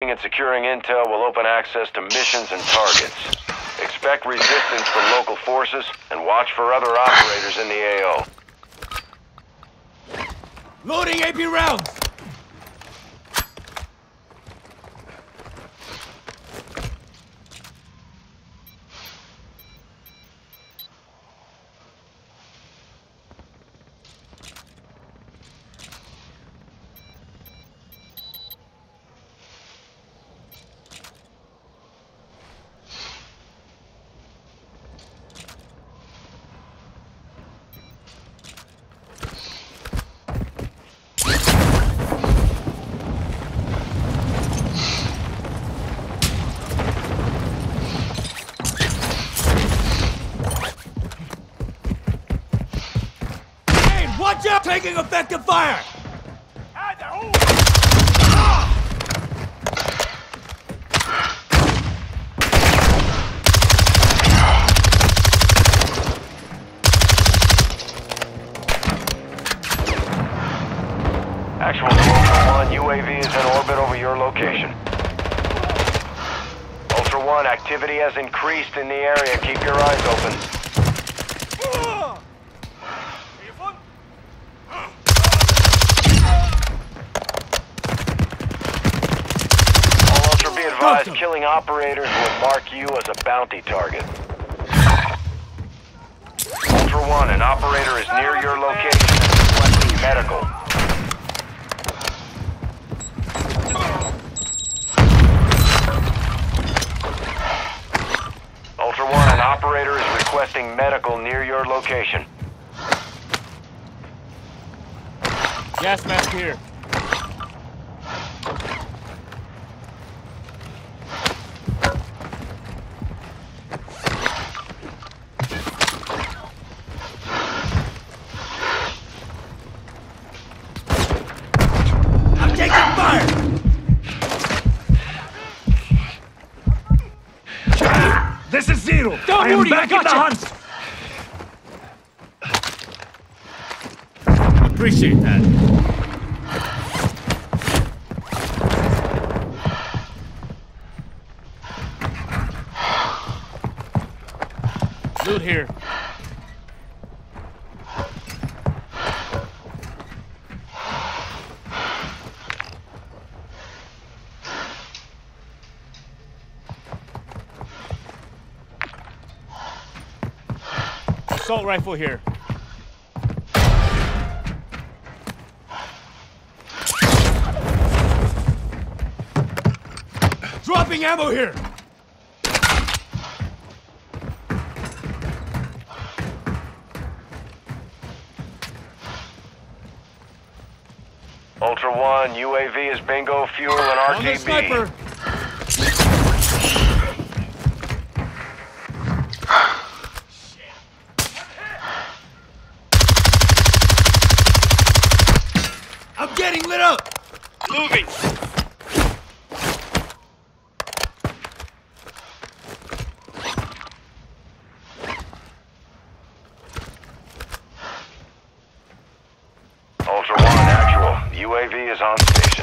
Locating and securing intel will open access to missions and targets. Expect resistance from local forces and watch for other operators in the AO. Loading AP rounds! Watch out! Taking effective fire! Actual to Ultra One, UAV is in orbit over your location. Ultra One, activity has increased in the area. Keep your eyes open. Advised, killing operators will mark you as a bounty target. Ultra One, an operator is near your location and requesting medical. Ultra One, an operator is requesting medical near your location. Gas mask here. This is Zero. Don't worry, back in the hunt. Appreciate that. Loot here. Assault rifle here. Dropping ammo here. Ultra One, UAV is bingo, fuel, and RTB. On the sniper. I'm getting lit up! Moving! Ultra One, actual. UAV is on station.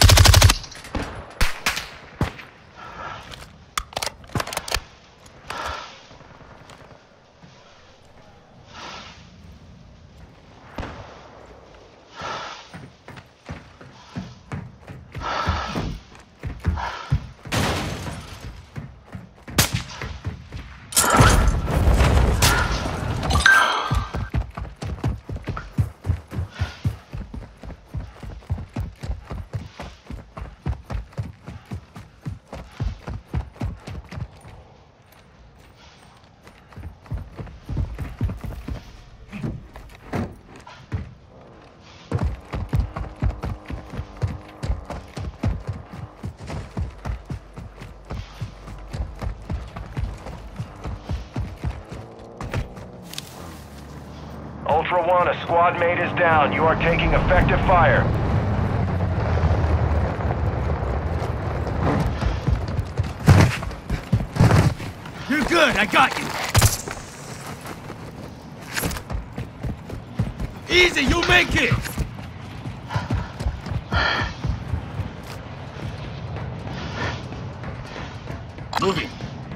Ultra One, a squad mate is down. You are taking effective fire. You're good, I got you. Easy, you'll make it. Moving.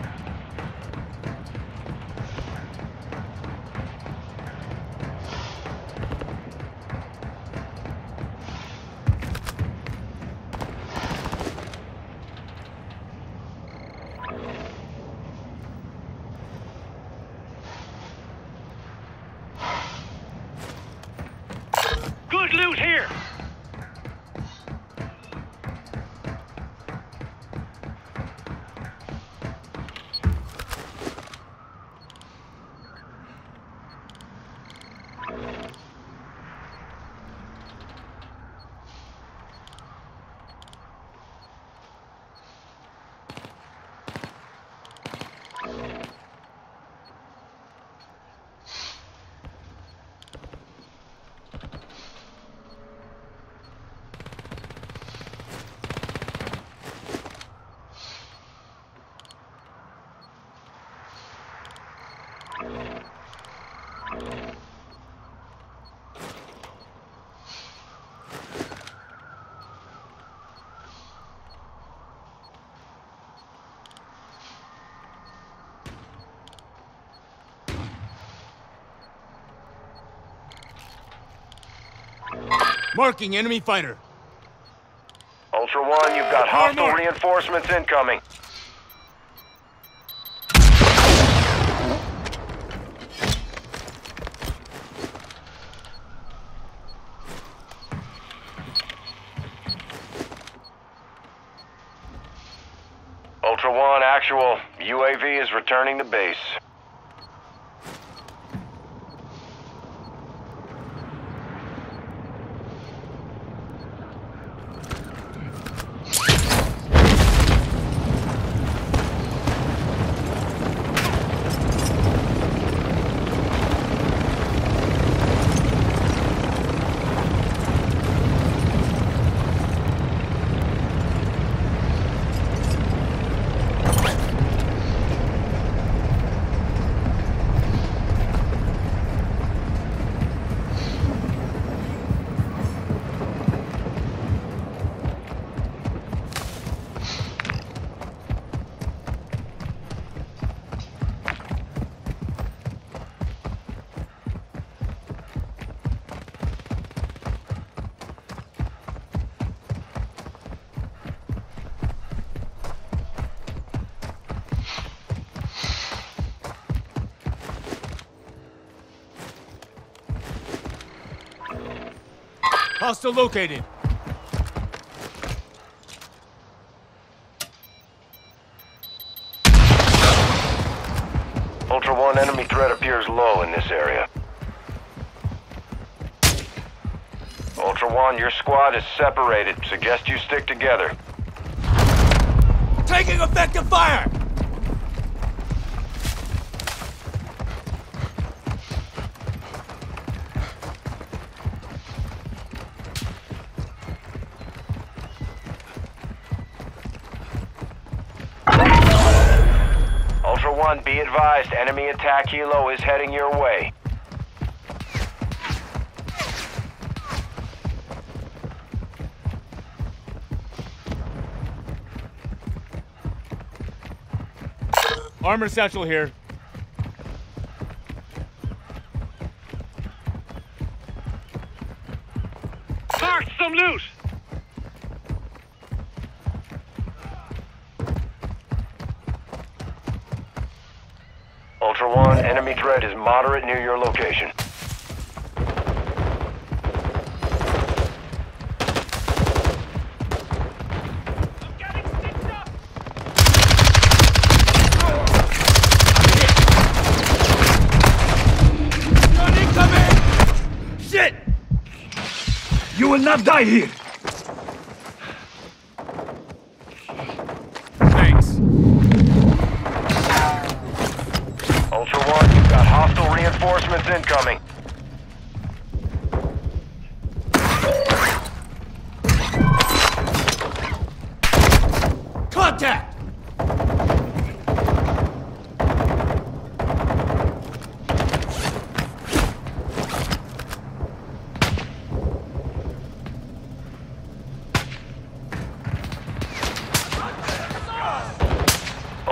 Good loot here! Marking enemy fighter. Ultra One, you've got hostile Armor. reinforcements incoming. Ultra One, actual. UAV is returning to base. Hostile located. Ultra One, enemy threat appears low in this area. Ultra One, your squad is separated. Suggest you stick together. Taking effective fire! Ultra One, be advised, enemy attack helo is heading your way. Armor satchel here. Marked some loot! Ultra One, enemy threat is moderate near your location. I'm getting stitched up! Gun incoming! Shit! You will not die here! Thanks. Ultra One, you've got hostile reinforcements incoming. Contact!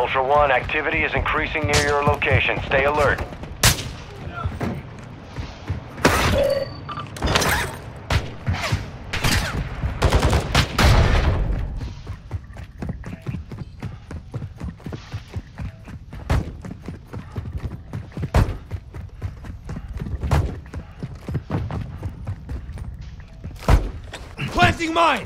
Ultra One, activity is increasing near your location. Stay alert. Planting mine!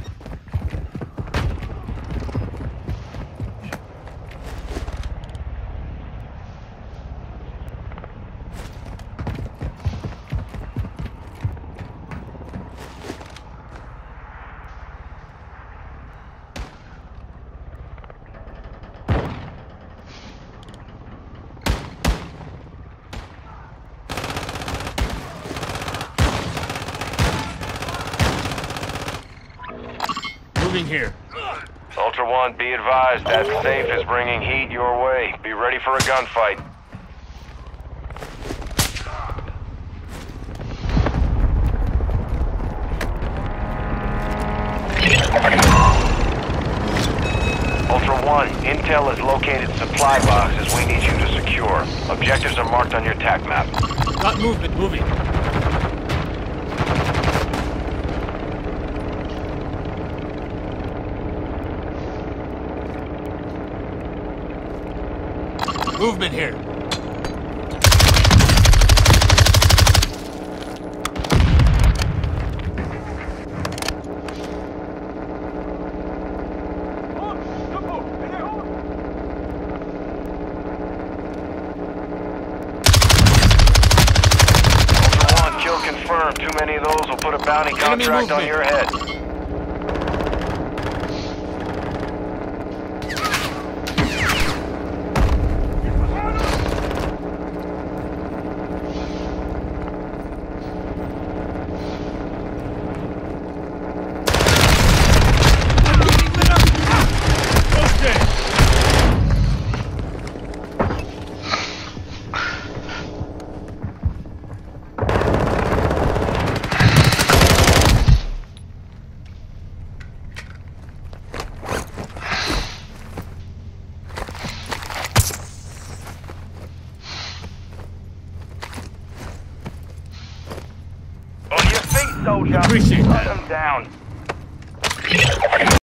Moving here. Ultra One, be advised that safe is bringing heat your way. Be ready for a gunfight. Ultra One, intel has located supply boxes we need you to secure. Objectives are marked on your TAC map. Got movement, moving. Movement here. Ultra One, kill confirmed. Too many of those will put a bounty contract on your head. On your feet, soldier. Appreciate that. Put them down.